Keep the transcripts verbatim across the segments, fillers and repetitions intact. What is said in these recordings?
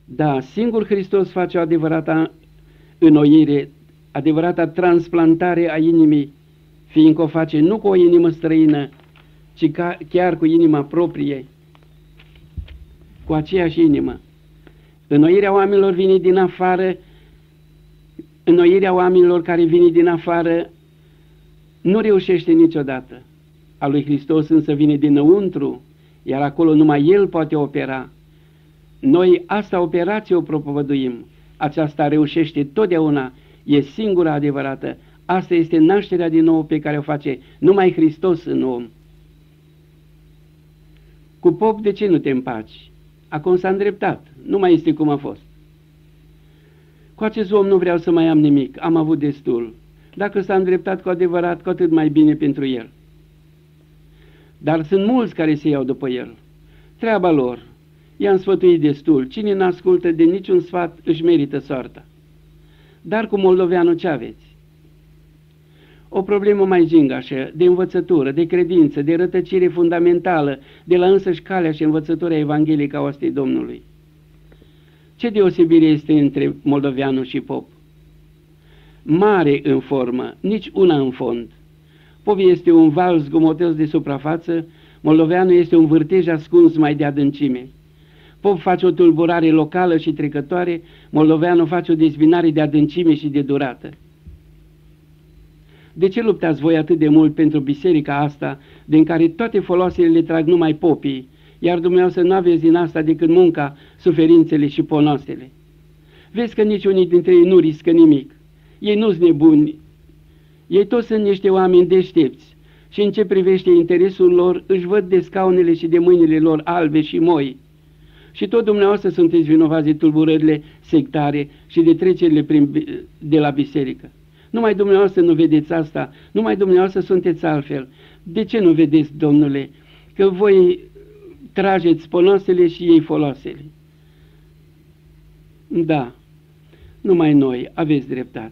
Da, singur Hristos face o adevărată înnoire, adevărata transplantare a inimii, fiindcă o face nu cu o inimă străină, ci ca, chiar cu inima proprie, cu aceeași inimă. Înnoirea oamenilor vine din afară, înnoirea oamenilor care vine din afară nu reușește niciodată. A lui Hristos însă vine dinăuntru, iar acolo numai El poate opera. Noi asta operație o propovăduim, aceasta reușește totdeauna, e singura adevărată. Asta este nașterea din nou pe care o face numai Hristos în om. Cu pop de ce nu te împaci? Acum s-a îndreptat, nu mai este cum a fost. Cu acest om nu vreau să mai am nimic, am avut destul. Dacă s-a îndreptat cu adevărat, cu atât mai bine pentru el. Dar sunt mulți care se iau după el. Treaba lor, i-am sfătuit destul, cine n-ascultă de niciun sfat își merită soarta. Dar cu moldoveanul ce aveți? O problemă mai gingașă, de învățătură, de credință, de rătăcire fundamentală, de la însăși calea și învățătura evanghelică a oastei Domnului. Ce deosebire este între moldoveanul și pop? Mare în formă, nici una în fond. Pop este un val zgomotos de suprafață, moldoveanul este un vârtej ascuns mai de adâncime. Pop face o tulburare locală și trecătoare, moldoveanul face o dezbinare de adâncime și de durată. De ce luptați voi atât de mult pentru biserica asta, din care toate foloasele le trag numai popii, iar dumneavoastră nu aveți din asta decât munca, suferințele și ponoasele? Vezi că niciunii dintre ei nu riscă nimic. Ei nu-s nebuni. Ei toți sunt niște oameni deștepți și în ce privește interesul lor își văd de scaunele și de mâinile lor albe și moi. Și tot dumneavoastră sunteți vinovați de tulburările sectare și de trecerile prin, de la biserică. Numai dumneavoastră nu vedeți asta, numai dumneavoastră sunteți altfel. De ce nu vedeți, Domnule, că voi trageți ponoasele și ei foloasele? Da, numai noi aveți dreptate.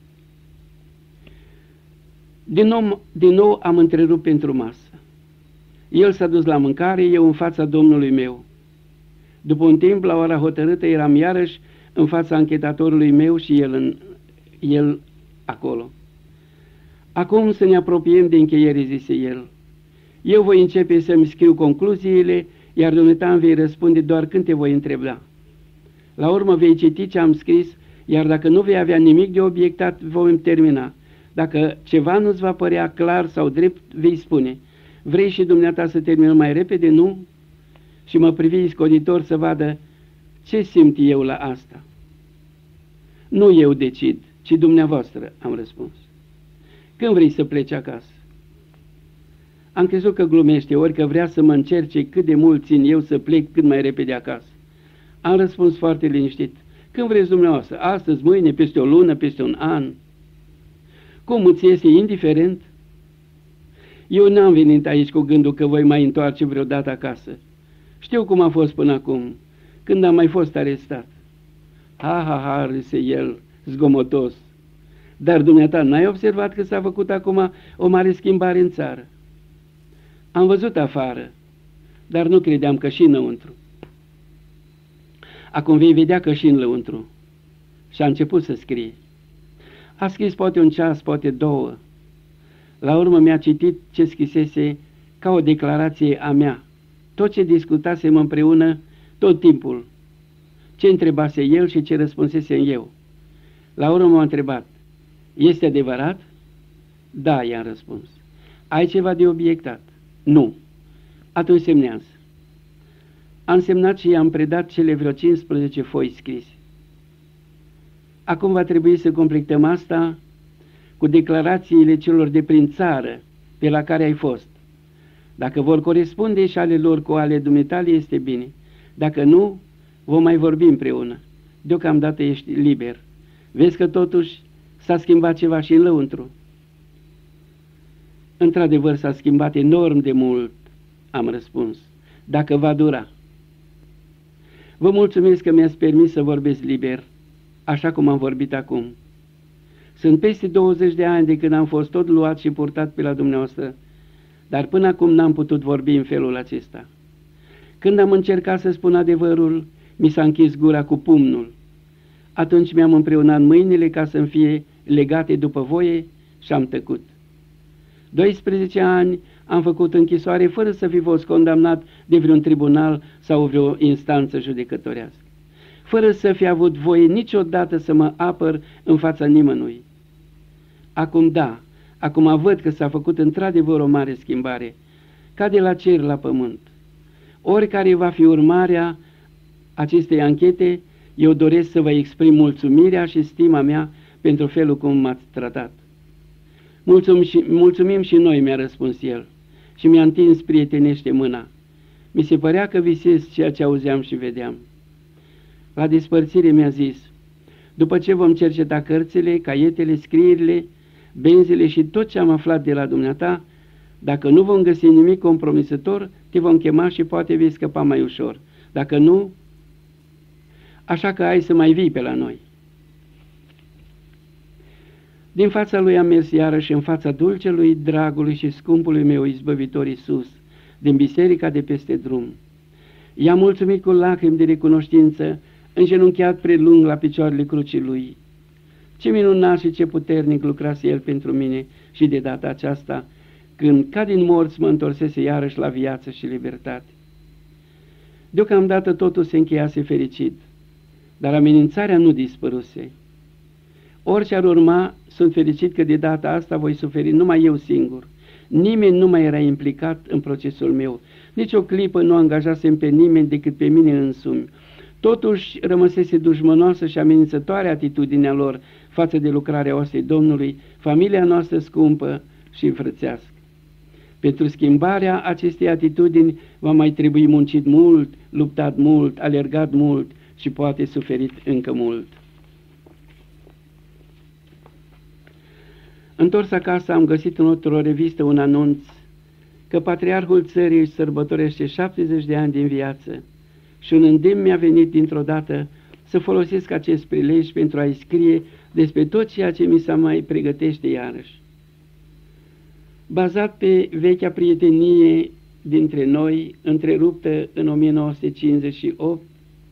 Din nou, din nou am întrerupt pentru masă. El s-a dus la mâncare, eu în fața Domnului meu. După un timp, la ora hotărâtă, eram iarăși în fața anchetatorului meu și el, în, el acolo. Acum să ne apropiem de încheiere, zise el. Eu voi începe să-mi scriu concluziile, iar dumneata îmi vei răspunde doar când te voi întreba. La urmă vei citi ce am scris, iar dacă nu vei avea nimic de obiectat, vom termina. Dacă ceva nu-ți va părea clar sau drept, vei spune. Vrei și dumneata să terminăm mai repede, nu? Și mă privi scoditor să vadă ce simt eu la asta. Nu eu decid, ci dumneavoastră, am răspuns. Când vrei să pleci acasă? Am crezut că glumește, ori că vrea să mă încerce cât de mult țin eu să plec cât mai repede acasă. Am răspuns foarte liniștit. Când vreți dumneavoastră? Astăzi, mâine, peste o lună, peste un an? Cum îți este indiferent? Eu n-am venit aici cu gândul că voi mai întoarce vreodată acasă. Știu cum a fost până acum, când am mai fost arestat. Ha, ha, ha, râse el, zgomotos. Dar dumneata, n-ai observat că s-a făcut acum o mare schimbare în țară? Am văzut afară, dar nu credeam că și înăuntru. Acum vei vedea că și în lăuntru. Și a început să scrie. A scris poate un ceas, poate două. La urmă mi-a citit ce scrisese ca o declarație a mea. Tot ce discutasem împreună, tot timpul. Ce întrebase el și ce răspunsesem eu. La urmă m-a întrebat. Este adevărat? Da, i-am răspuns. Ai ceva de obiectat? Nu. Atunci semnează. Am semnat și i-am predat cele vreo cincisprezece foi scrise. Acum va trebui să completăm asta cu declarațiile celor de prin țară pe la care ai fost. Dacă vor corespunde și ale lor cu ale dumitale, este bine. Dacă nu, vom mai vorbi împreună. Deocamdată ești liber. Vezi că totuși s-a schimbat ceva și în lăuntru. Într-adevăr s-a schimbat enorm de mult, am răspuns, dacă va dura. Vă mulțumesc că mi-ați permis să vorbesc liber, așa cum am vorbit acum. Sunt peste douăzeci de ani de când am fost tot luat și purtat pe la dumneavoastră, dar până acum n-am putut vorbi în felul acesta. Când am încercat să spun adevărul, Mi s-a închis gura cu pumnul. Atunci mi-am împreunat mâinile ca să-mi fie legate după voie și am tăcut. doisprezece ani am făcut închisoare fără să fi fost condamnat de vreun tribunal sau vreo instanță judecătorească, fără să fi avut voie niciodată să mă apăr în fața nimănui. Acum da, acum văd că s-a făcut într-adevăr o mare schimbare, ca de la cer la pământ. Oricare va fi urmarea acestei anchete, eu doresc să vă exprim mulțumirea și stima mea pentru felul cum m-ați tratat. Mulțum și, mulțumim și noi, mi-a răspuns el, și mi-a întins prietenește mâna. Mi se părea că visez ceea ce auzeam și vedeam. La despărțire mi-a zis: după ce vom cerceta cărțile, caietele, scrierile, benzile și tot ce am aflat de la dumneata, dacă nu vom găsi nimic compromisător, te vom chema și poate vei scăpa mai ușor. Dacă nu, așa că ai să mai vii pe la noi. Din fața lui am mers iarăși în fața dulcelui, dragului și scumpului meu izbăvitor Iisus, din biserica de peste drum. I-am mulțumit cu lacrimi de recunoștință, îngenunchiat prelung la picioarele crucii lui. Ce minunat și ce puternic lucrase el pentru mine și de data aceasta, când ca din morți mă întorsese iarăși la viață și libertate. Deocamdată totul se încheiase fericit, dar amenințarea nu dispăruse. Orice ar urma, sunt fericit că de data asta voi suferi numai eu singur. Nimeni nu mai era implicat în procesul meu, nici o clipă nu angajasem pe nimeni decât pe mine însumi. Totuși rămăsese dușmănoasă și amenințătoare atitudinea lor față de lucrarea oasei Domnului, familia noastră scumpă și înfrățească. Pentru schimbarea acestei atitudini va mai trebui muncit mult, luptat mult, alergat mult și poate suferit încă mult. Întors acasă am găsit într-o revistă un anunț că patriarhul țării își sărbătorește șaptezeci de ani din viață și un îndemn mi-a venit dintr-o dată să folosesc acest prilej pentru a-i scrie despre tot ceea ce mi se mai pregătește iarăși. Bazat pe vechea prietenie dintre noi, întreruptă în o mie nouă sute cincizeci și opt,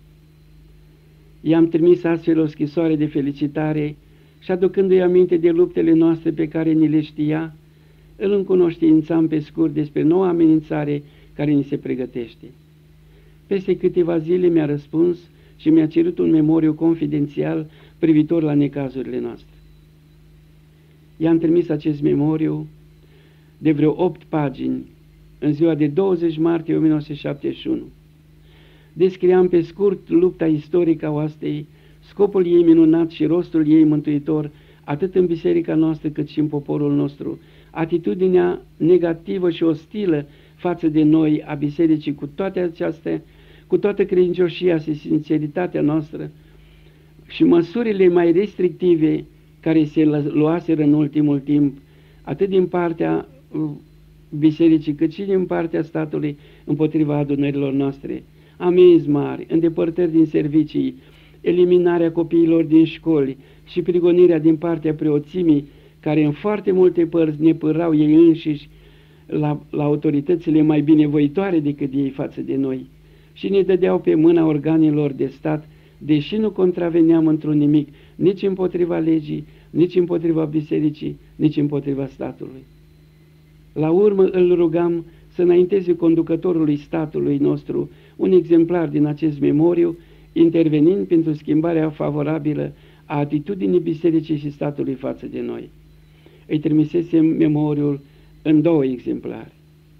i-am trimis astfel o scrisoare de felicitare și aducându-i aminte de luptele noastre pe care ni le știa, îl încunoștințam pe scurt despre noua amenințare care ni se pregătește. Peste câteva zile mi-a răspuns și mi-a cerut un memoriu confidențial privitor la necazurile noastre. I-am trimis acest memoriu de vreo opt pagini în ziua de douăzeci martie o mie nouă sute șaptezeci și unu. Descriam pe scurt lupta istorică a oastei, scopul ei minunat și rostul ei mântuitor, atât în biserica noastră cât și în poporul nostru, atitudinea negativă și ostilă față de noi a bisericii cu toate acestea, cu toată credincioșia și sinceritatea noastră și măsurile mai restrictive care se luaseră în ultimul timp, atât din partea bisericii cât și din partea statului împotriva adunărilor noastre, amenzi mari, îndepărtări din servicii, eliminarea copiilor din școli și prigonirea din partea preoțimii, care în foarte multe părți ne părau ei înșiși la, la autoritățile mai binevoitoare decât ei față de noi și ne dădeau pe mâna organelor de stat, deși nu contraveneam într-un nimic, nici împotriva legii, nici împotriva bisericii, nici împotriva statului. La urmă îl rugam să înainteze conducătorului statului nostru un exemplar din acest memoriu, intervenind pentru schimbarea favorabilă a atitudinii bisericii și statului față de noi. Îi trimisesem memoriul în două exemplare.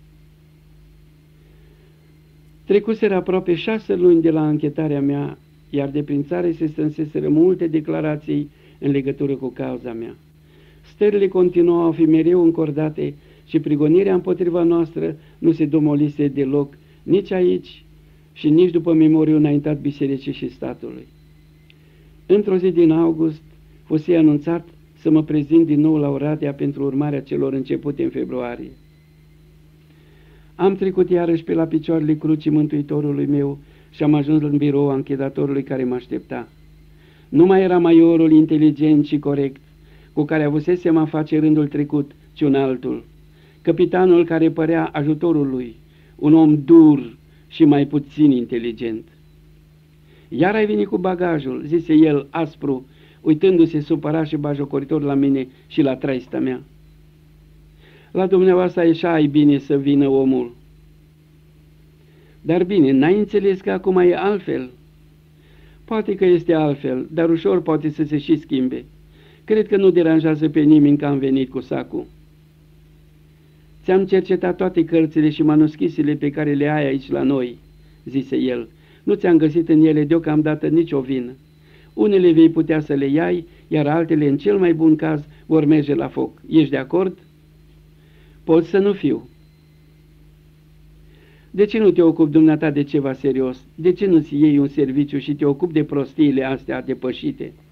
Trecuseră aproape șase luni de la anchetarea mea, iar de prin țară se strânseseră multe declarații în legătură cu cauza mea. Stările continuau a fi mereu încordate și prigonirea împotriva noastră nu se domolise deloc, nici aici și nici după memoriul înaintat bisericii și statului. Într-o zi din august fusei anunțat să mă prezint din nou la Oradea pentru urmarea celor începute în februarie. Am trecut iarăși pe la picioarele crucii Mântuitorului meu și am ajuns în birou anchetatorului care mă aștepta. Nu mai era maiorul inteligent și corect cu care avusesem a face rândul trecut, ci un altul, capitanul care părea ajutorul lui, un om dur și mai puțin inteligent. Iar ai venit cu bagajul, zise el aspru, uitându-se supărat și bajocoritor la mine și la traista mea. La dumneavoastră așa ai bine să vină omul. Dar bine, n-ai înțeles că acum e altfel? Poate că este altfel, dar ușor poate să se și schimbe. Cred că nu deranjează pe nimeni că am venit cu sacul. Ți-am cercetat toate cărțile și manuscrisele pe care le ai aici la noi, zise el. Nu ți-am găsit în ele deocamdată nicio vină. Unele vei putea să le iai, iar altele, în cel mai bun caz, vor merge la foc. Ești de acord? Poți să nu fiu. De ce nu te ocupi dumneata de ceva serios? De ce nu-ți iei un serviciu și te ocupi de prostiile astea depășite?